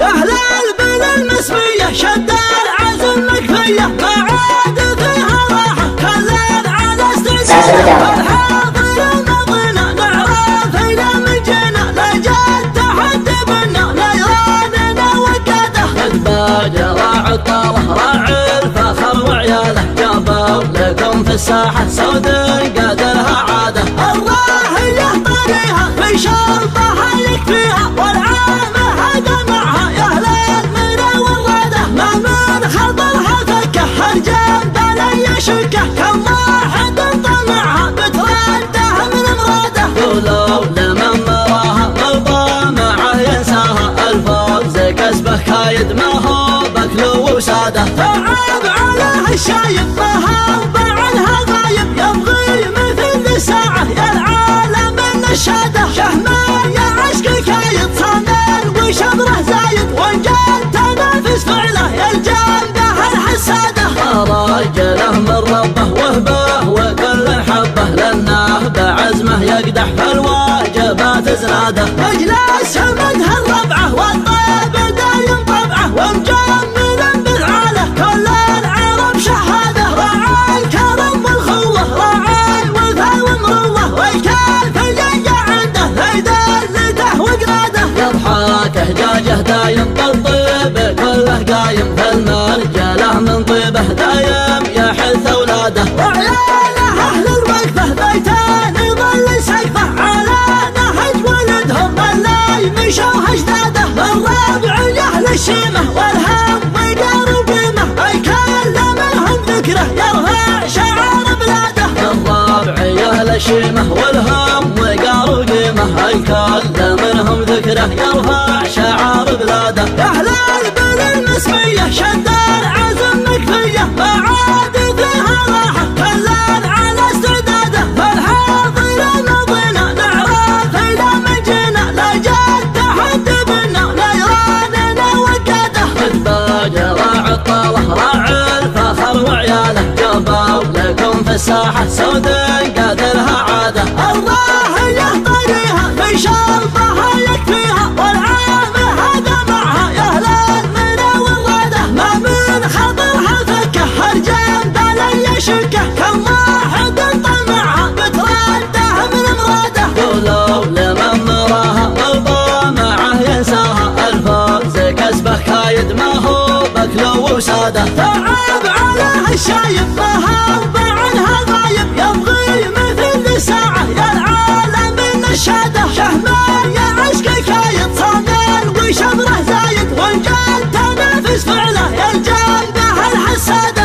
يا أهل البلد المسمية شد العزم مكفية ما عاد فيها راحة كلنا على استعداد الحاضر الماضينا نعرف إلى من جينا لا جد تحدي بنا نيراننا وقاده قد باجر عطاره راعي الفخر وعياله جابوا لكم في الساحة سود قادرها عاده الراهية طريها في شرطها يكفيها والعامة هذا معها يا أهل المنى والرادة ما من خطرها فكه هالجنب لا يشكه كم واحد طمعها بترده من مراده قولوا لمن مراها مرضى معه ينساها الفوز كسبه كايد ما هو بكلو وساده تعب عليه الشايب ما هو عنها غايب يبغي مثل ساعة يا العالم النشادة شهمه يا عشق كايد صامل وشبره زايد وانجل تنافس فعله يا الجنبه الحسادة راجله من ربه وهبه وكل حبه لانه بعزمه يقدح في الواجبات زناده مجلس مدها الربعه والطيب دايم طبعه ومجمل بالعاله كل العرب شهاده راعي الكرم والخوه راعي الوفا والمروه والكل في عنده ليدلته وقراده يضحك حجاجه دايم بالطيب كله قايم في المرجله من طيبه دايم يحث اولاده وعياله اهل الوقفه بيتان يظل سقفه على نهج ولدهم اللي مشوا اجداده الرابع لاهل الشيمه والهم وقار بيمه الكل منهم ذكره يرفع شعار بلاده الرابع يا اهل الشيمه والهم وقار قيمه الكل منهم ذكره يرفع شعار بلاده يا اهل البلد المسميه شد العزم مكفيه ما عاد فيها راحه كلنا على استعداده فالحاضر الماضينا نعرف الى من جينا لا جد تحدي بنا نيراننا وقاده قد باجر عطاره راعي الفخر وعياله جابوا لكم في الساحه سود قادرها عاده الراهية طريها في شرطها يكفيها والعامة هذا معها يا أهل المنى والرادة ما من خطرها فكه هالجنب لا يشكه كم واحد طمعها بترده من مراده قولوا لمن مراها مرضى معه ينساها الفوز كسبه كايد ما هو بكلو وساده تعب عليه الشايب ما هو عنها غايب يبغي مثل ساعة يا العالم النشادة شهمه يا عشق كايد صامل وشبره زايد وانجل تنافس فعله يا الجنبه الحسادة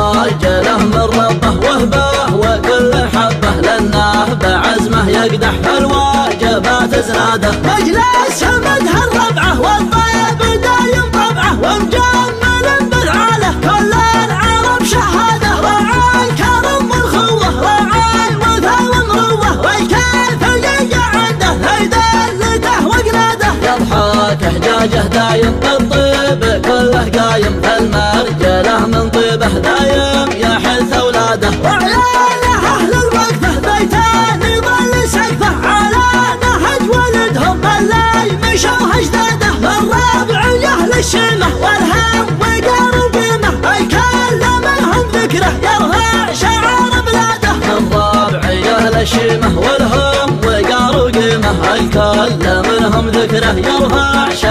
راجله من ربه وهبه وكل حبه لانه بعزمه يقدح في الواجبات زناده مجلس مدها الربعه والطيب دايم طبعه ومجمل بالعاله كل العرب شهاده راعي الكرم والخوه راعي الوفا والمروه والكل في عنده ليدلته وقراده يضحك حجاجه دايم بالطيب كله قايم في المرجله من طيبه دايم يحث اولاده وعياله اهل الوقفه بيتان يظل سقفه على نهج ولدهم اللي مشوا اجداده الرابع يا اهل الشيمه والهم وقار بيمه الكل منهم ذكره يرفع شعار بلاده الرابع يا اهل الشيمه والهم وقار قيمه الكل منهم ذكره يرفع